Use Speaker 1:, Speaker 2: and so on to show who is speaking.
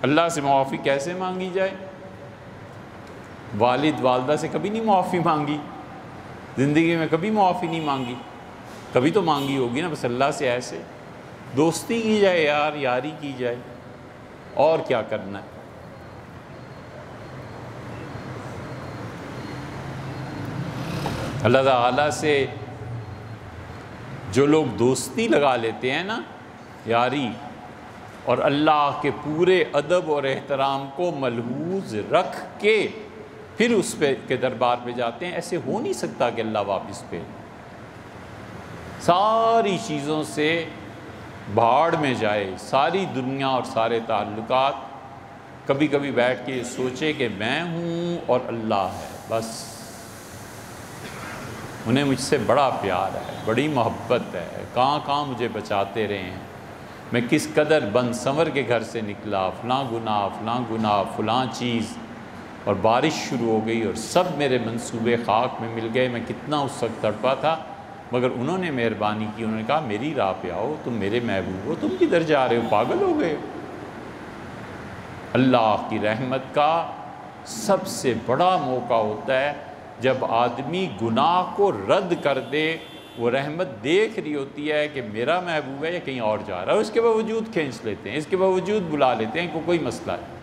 Speaker 1: اللہ سے معافی کیسے مانگی جائے؟ والد والدہ سے کبھی نہیں معافی مانگی، زندگی میں کبھی معافی نہیں مانگی، کبھی تو مانگی ہوگی نا، بس اللہ سے ایسے دوستی کی جائے یار، یاری کی جائے، اور کیا کرنا ہے۔ اللہ تعالیٰ سے جو لوگ دوستی لگا لیتے ہیں نا، یاری، اور اللہ کے پورے ادب اور احترام کو ملحوظ رکھ کے پھر اس کے دربار پہ جاتے ہیں، ایسے ہو نہیں سکتا کہ اللہ واپس پہ ساری چیزوں سے بھاڑ میں جائے، ساری دنیا اور سارے تعلقات۔ کبھی کبھی بیٹھ کے سوچے کہ میں ہوں اور اللہ ہے، بس انہیں مجھ سے بڑا پیار ہے، بڑی محبت ہے، کہاں کہاں مجھے بچاتے رہے ہیں، میں کس قدر بند سنور کے گھر سے نکلا، فلاں گناہ فلاں چیز، اور بارش شروع ہو گئی اور سب میرے منصوبے خاک میں مل گئے، میں کتنا اس وقت تڑپا تھا، مگر انہوں نے مہربانی کی، انہوں نے کہا میری راہ پہ آؤ، تم میرے محبوب ہو، تم کدھر جا رہے ہو، پاگل ہو گئے۔ اللہ کی رحمت کا سب سے بڑا موقع ہوتا ہے جب آدمی گناہ کو رد کر دے، وہ رحمت دیکھ رہی ہوتی ہے کہ میرا محبوب ہے یا کہیں اور جا رہا ہے، اس کے باوجود کھینچ لیتے ہیں، اس کے باوجود بلا لیتے ہیں، کوئی مسئلہ ہے۔